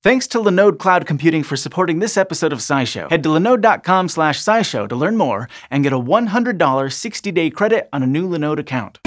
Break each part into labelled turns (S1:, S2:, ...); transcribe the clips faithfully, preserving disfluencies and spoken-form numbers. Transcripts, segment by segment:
S1: Thanks to Linode Cloud Computing for supporting this episode of SciShow. Head to linode dot com slash scishow to learn more and get a one hundred dollar sixty day credit on a new Linode account.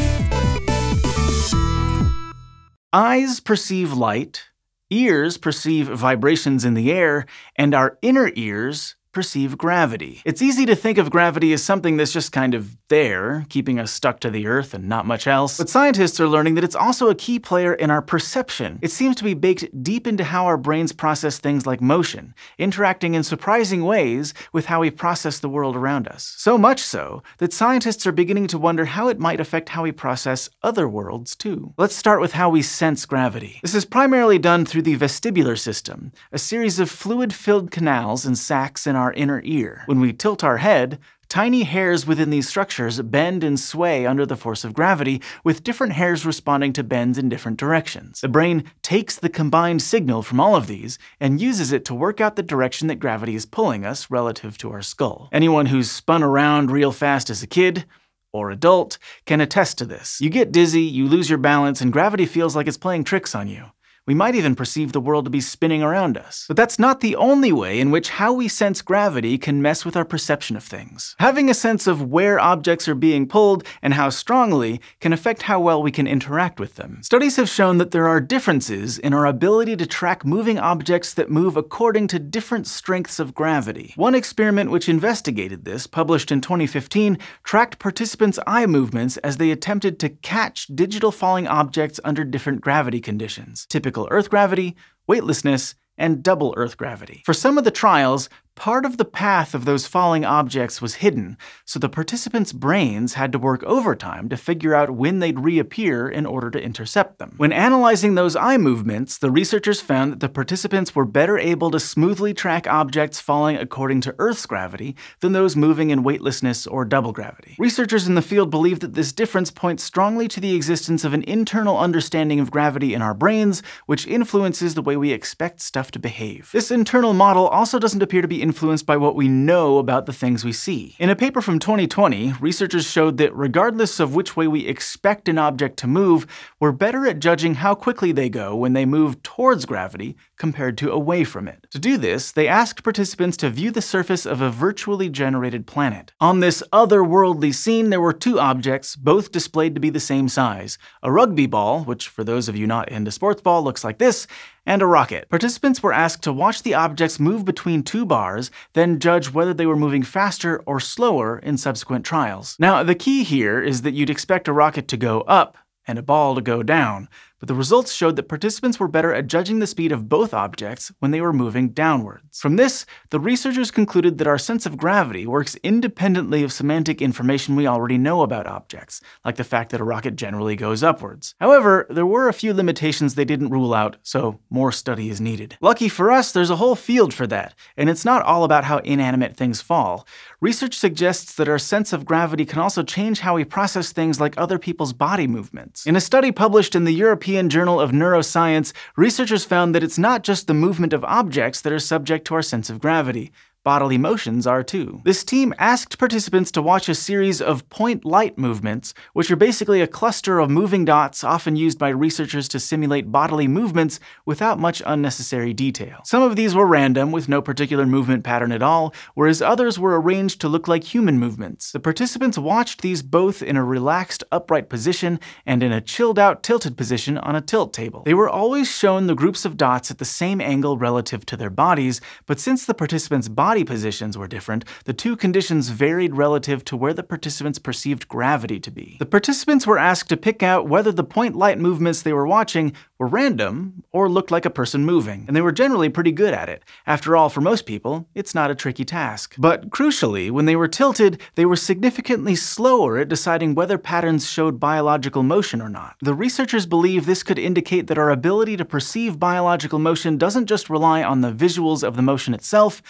S1: Eyes perceive light, ears perceive vibrations in the air, and our inner ears perceive gravity. It's easy to think of gravity as something that's just kind of there, keeping us stuck to the Earth and not much else. But scientists are learning that it's also a key player in our perception. It seems to be baked deep into how our brains process things like motion, interacting in surprising ways with how we process the world around us. So much so that scientists are beginning to wonder how it might affect how we process other worlds too. Let's start with how we sense gravity. This is primarily done through the vestibular system, a series of fluid-filled canals and sacs in our inner ear. When we tilt our head, tiny hairs within these structures bend and sway under the force of gravity, with different hairs responding to bends in different directions. The brain takes the combined signal from all of these and uses it to work out the direction that gravity is pulling us relative to our skull. Anyone who's spun around real fast as a kid or adult can attest to this. You get dizzy, you lose your balance, and gravity feels like it's playing tricks on you. We might even perceive the world to be spinning around us. But that's not the only way in which how we sense gravity can mess with our perception of things. Having a sense of where objects are being pulled and how strongly can affect how well we can interact with them. Studies have shown that there are differences in our ability to track moving objects that move according to different strengths of gravity. One experiment which investigated this, published in twenty fifteen, tracked participants' eye movements as they attempted to catch digital falling objects under different gravity conditions. Typical Earth gravity, weightlessness, and double Earth gravity. For some of the trials, part of the path of those falling objects was hidden, so the participants' brains had to work overtime to figure out when they'd reappear in order to intercept them. When analyzing those eye movements, the researchers found that the participants were better able to smoothly track objects falling according to Earth's gravity than those moving in weightlessness or double gravity. Researchers in the field believe that this difference points strongly to the existence of an internal understanding of gravity in our brains, which influences the way we expect stuff to behave. This internal model also doesn't appear to be influenced by what we know about the things we see. In a paper from twenty twenty, researchers showed that regardless of which way we expect an object to move, we're better at judging how quickly they go when they move towards gravity compared to away from it. To do this, they asked participants to view the surface of a virtually generated planet. On this otherworldly scene, there were two objects, both displayed to be the same size: a rugby ball, which for those of you not into sports ball looks like this, and a rocket. Participants were asked to watch the objects move between two bars, then judge whether they were moving faster or slower in subsequent trials. Now, the key here is that you'd expect a rocket to go up and a ball to go down, but the results showed that participants were better at judging the speed of both objects when they were moving downwards. From this, the researchers concluded that our sense of gravity works independently of semantic information we already know about objects, like the fact that a rocket generally goes upwards. However, there were a few limitations they didn't rule out, so more study is needed. Lucky for us, there's a whole field for that, and it's not all about how inanimate things fall. Research suggests that our sense of gravity can also change how we process things like other people's body movements. In a study published in the European Journal of Neuroscience, researchers found that it's not just the movement of objects that are subject to our sense of gravity. Bodily motions are too. This team asked participants to watch a series of point light movements, which are basically a cluster of moving dots often used by researchers to simulate bodily movements without much unnecessary detail. Some of these were random, with no particular movement pattern at all, whereas others were arranged to look like human movements. The participants watched these both in a relaxed upright position and in a chilled out tilted position on a tilt table. They were always shown the groups of dots at the same angle relative to their bodies, but since the participants' bodies Body positions were different, the two conditions varied relative to where the participants perceived gravity to be. The participants were asked to pick out whether the point light movements they were watching were random or looked like a person moving, and they were generally pretty good at it. After all, for most people, it's not a tricky task. But crucially, when they were tilted, they were significantly slower at deciding whether patterns showed biological motion or not. The researchers believe this could indicate that our ability to perceive biological motion doesn't just rely on the visuals of the motion itself, but how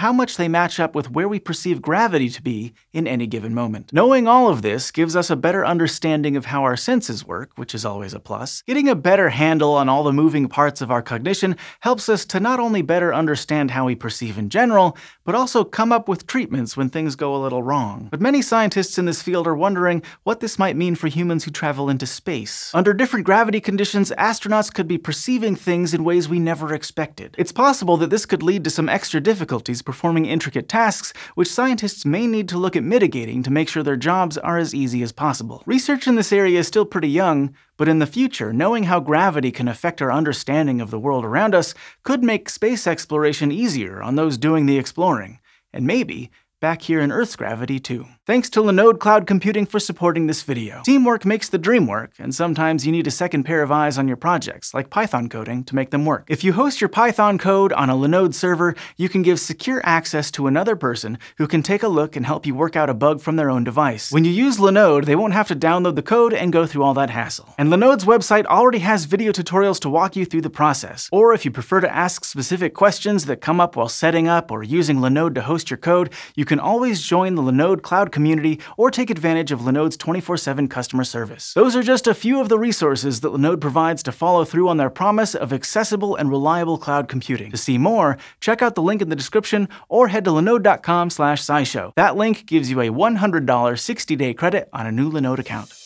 S1: how much they match up with where we perceive gravity to be in any given moment. Knowing all of this gives us a better understanding of how our senses work, which is always a plus. Getting a better handle on all the moving parts of our cognition helps us to not only better understand how we perceive in general, but also come up with treatments when things go a little wrong. But many scientists in this field are wondering what this might mean for humans who travel into space. Under different gravity conditions, astronauts could be perceiving things in ways we never expected. It's possible that this could lead to some extra difficulties performing intricate tasks, which scientists may need to look at mitigating to make sure their jobs are as easy as possible. Research in this area is still pretty young, but in the future, knowing how gravity can affect our understanding of the world around us could make space exploration easier on those doing the exploring, and maybe back here in Earth's gravity too. Thanks to Linode Cloud Computing for supporting this video. Teamwork makes the dream work, and sometimes you need a second pair of eyes on your projects, like Python coding, to make them work. If you host your Python code on a Linode server, you can give secure access to another person who can take a look and help you work out a bug from their own device. When you use Linode, they won't have to download the code and go through all that hassle. And Linode's website already has video tutorials to walk you through the process. Or if you prefer to ask specific questions that come up while setting up or using Linode to host your code, you can always join the Linode Cloud community or take advantage of Linode's twenty-four seven customer service. Those are just a few of the resources that Linode provides to follow through on their promise of accessible and reliable cloud computing. To see more, check out the link in the description or head to linode dot com slash scishow. That link gives you a one hundred dollar sixty day credit on a new Linode account.